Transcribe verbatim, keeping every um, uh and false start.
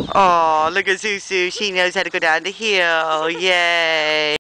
Oh, look at Susu. She knows how to go down the hill. Yay.